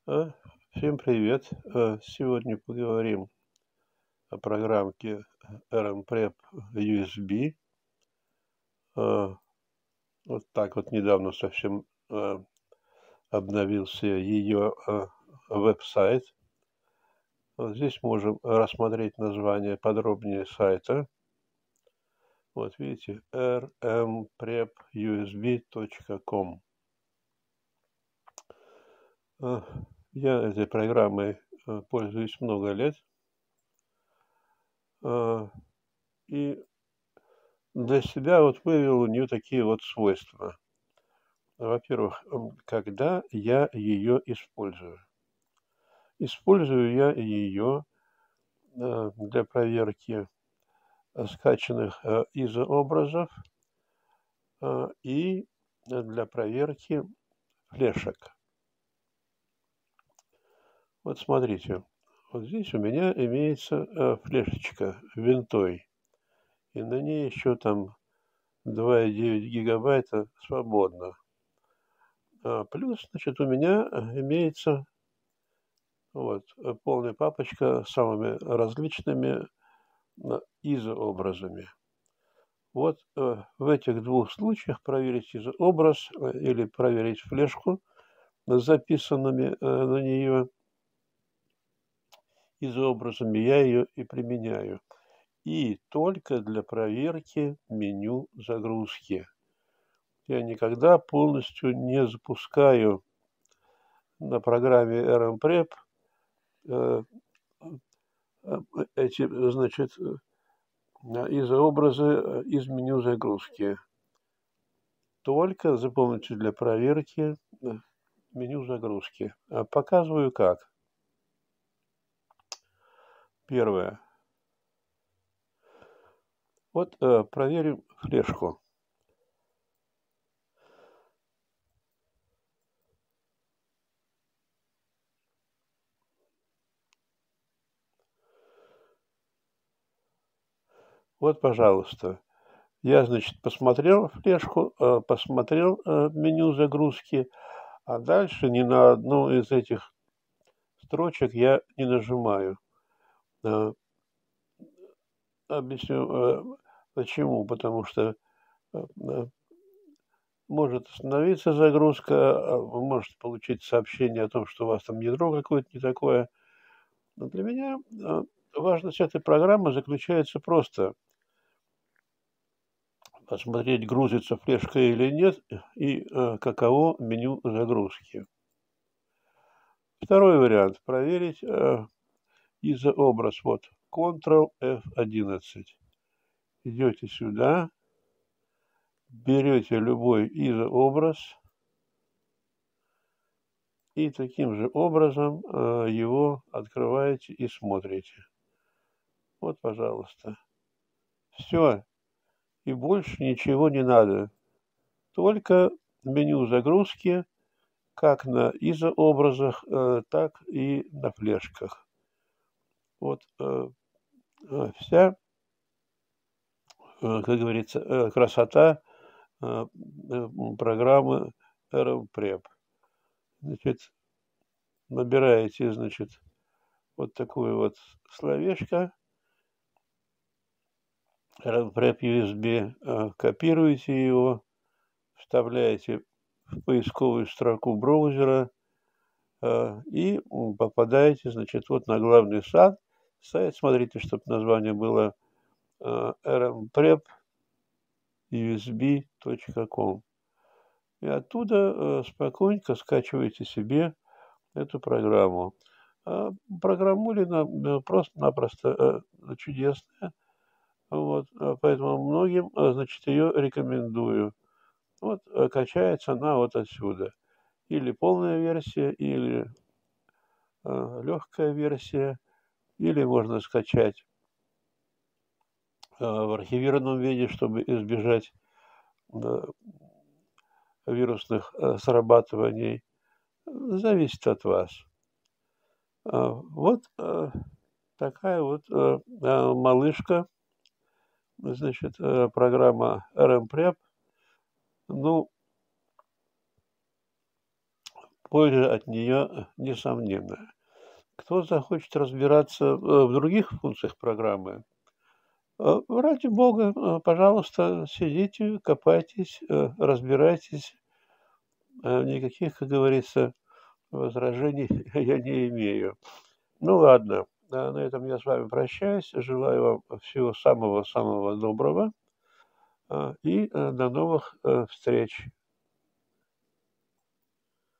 А, Всем привет. Сегодня поговорим о программке RMPrep USB. А, Вот так вот недавно совсем обновился ее веб-сайт. Вот здесь можем рассмотреть название подробнее сайта. Вот видите, rmprepusb.com. Я этой программой пользуюсь много лет. И для себя вот вывел у нее такие вот свойства. Во-первых, когда я ее использую. Использую я ее для проверки скачанных изообразов и для проверки флешек. Вот смотрите, вот здесь у меня имеется флешечка винтой, и на ней еще там 2,9 гигабайта свободно. Плюс, значит, у меня имеется вот полная папочка с самыми различными изообразами. Вот в этих двух случаях проверить изообраз или проверить флешку с записанными на нее изообразами, я ее и применяю. И только для проверки меню загрузки. Я никогда полностью не запускаю на программе RMPrep эти, значит, изообразы из меню загрузки. Только заполните для проверки меню загрузки. Показываю как. Первое. Вот проверим флешку. Вот, пожалуйста. Я, значит, посмотрел флешку, посмотрел меню загрузки, а дальше ни на одну из этих строчек я не нажимаю. Объясню, почему. Потому что может остановиться загрузка, вы можете получить сообщение о том, что у вас там ядро какое-то не такое. Но для меня важность этой программы заключается просто посмотреть, грузится флешка или нет, и каково меню загрузки. Второй вариант. Проверить изообраз. Вот, Ctrl+F11. Идете сюда, берете любой изообраз и таким же образом его открываете и смотрите. Вот, пожалуйста. Все. И больше ничего не надо. Только меню загрузки, как на изообразах, так и на флешках. Вот вся, как говорится, красота программы RMPrep. Значит, набираете, значит, вот такое вот словечко RMPrep USB, копируете его, вставляете в поисковую строку браузера и попадаете, значит, вот на главный сайт. Смотрите, чтобы название было rmprepusb.com. И оттуда спокойненько скачиваете себе эту программу. Программулина просто-напросто чудесная. Вот, поэтому многим, значит, ее рекомендую. Вот качается она вот отсюда. Или полная версия, или легкая версия, или можно скачать в архивированном виде, чтобы избежать вирусных срабатываний. Зависит от вас. Вот такая вот малышка, значит, программа RMPrep. Ну, польза от нее несомненная. Кто захочет разбираться в других функциях программы, ради бога, пожалуйста, сидите, копайтесь, разбирайтесь. Никаких, как говорится, возражений я не имею. Ну ладно, на этом я с вами прощаюсь. Желаю вам всего самого-самого доброго и до новых встреч.